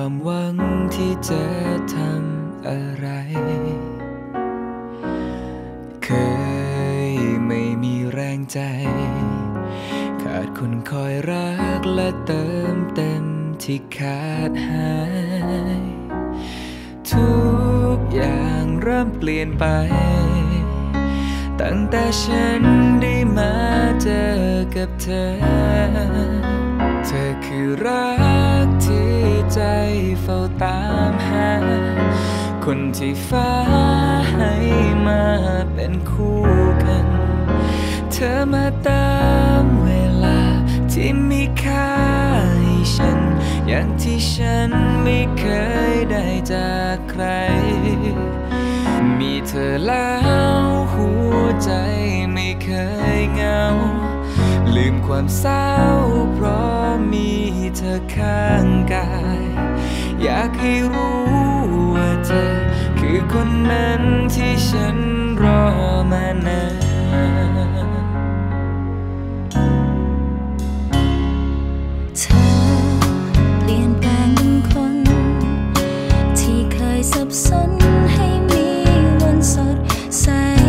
ความหวังที่จะทำอะไรเคยไม่มีแรงใจขาดคนคอยรักและเติมเต็มที่ขาดหายทุกอย่างเริ่มเปลี่ยนไปตั้งแต่ฉันได้มาเจอกับเธอเธอคือรักที่ใจเฝ้าตามหาคนที่ฟ้าให้มาเป็นคู่กันเธอมาตามเวลาที่มีค่าให้ฉันอย่างที่ฉันไม่เคยได้จากใครมีเธอแล้วหัวใจไม่เคยเหงาลืมความเศร้าเพราะมีเธอข้างกายอยากให้รู้ว่าเธอคือคนนั้นที่ฉันรอมานานเธอเปลี่ยนแปลงคนที่เคยสับสนให้มีวันสดใส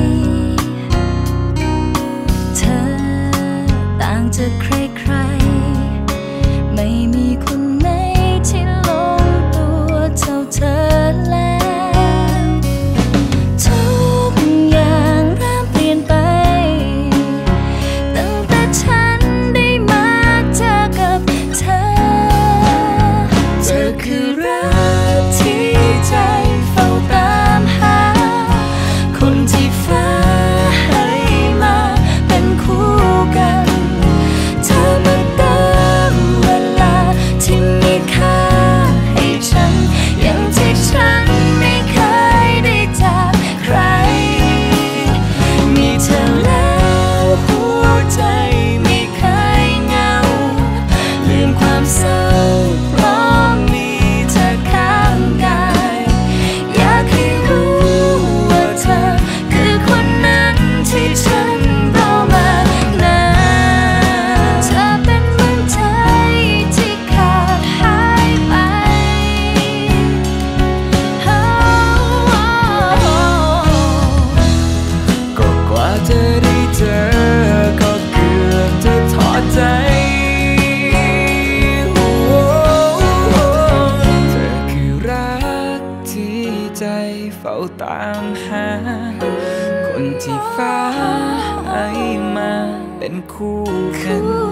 เธอต่างจากใครๆไม่มีคนไหนที่ลงตัวเท่าเธอแล้วทุกอย่างเริ่มเปลี่ยนไปตั้งแต่ฉันได้มาเจอกับเธอเธอคือรักที่ใจเฝ้าตามหาคนที่ฟ้าให้มาเป็นคู่กันเธอมาเติมเวลาที่มีค่าให้ฉันอย่างที่ฉันไม่เคยได้จากใครมีเธอแล้วหัวใจไม่เคยเหงาลืมความเศร้าเพราะมีเธอข้างกายอยากให้รู้ว่าเธอคือคนนั้นที่ฉันรอมานานเธอเป็นเหมือนใจที่ขาดหายไปก็กว่าจะได้เจอก็เกือบจะถอดใจเธอคือรักที่ใจเฝ้าตามหาคนที่ฟ้าให้มาเป็นคู่กัน